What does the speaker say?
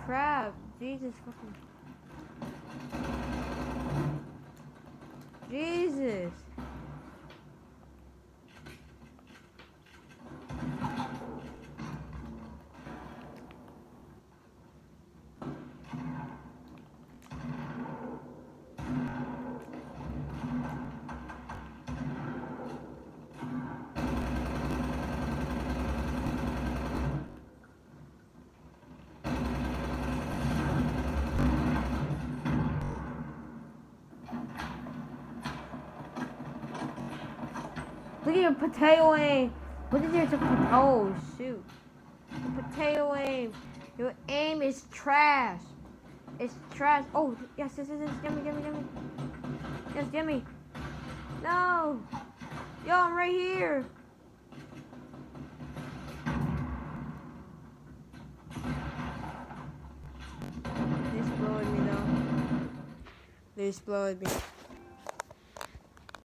crap. Jesus fucking. Jesus. Look at your potato aim. Look at your oh shoot. The potato aim. Your aim is trash. It's trash. Oh yes, Jimmy. Yes, Jimmy. No. Yo, I'm right here. They exploded me though. They exploded me.